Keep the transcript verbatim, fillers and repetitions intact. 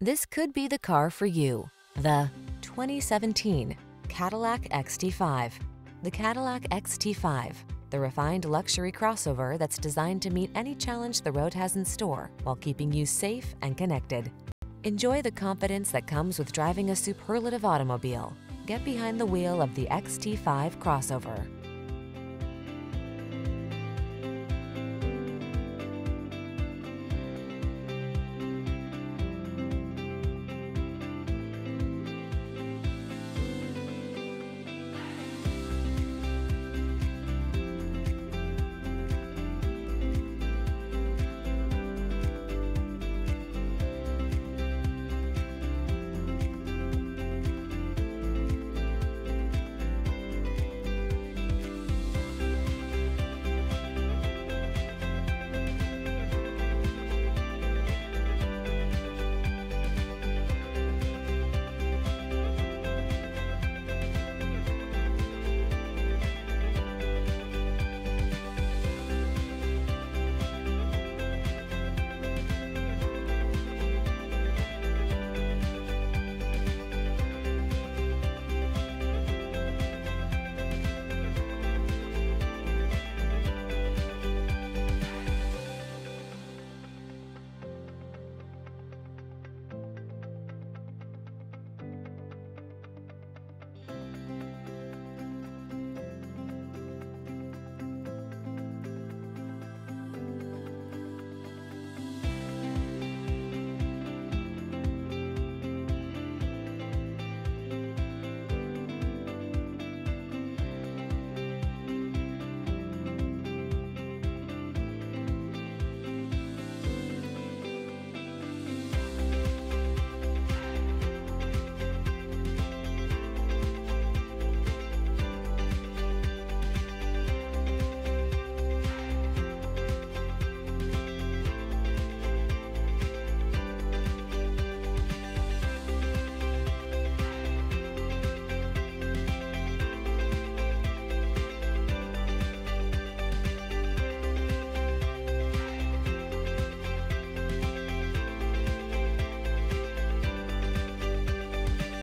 This could be the car for you. The twenty seventeen Cadillac X T five. The Cadillac X T five, the refined luxury crossover that's designed to meet any challenge the road has in store while keeping you safe and connected. Enjoy the confidence that comes with driving a superlative automobile. Get behind the wheel of the X T five crossover.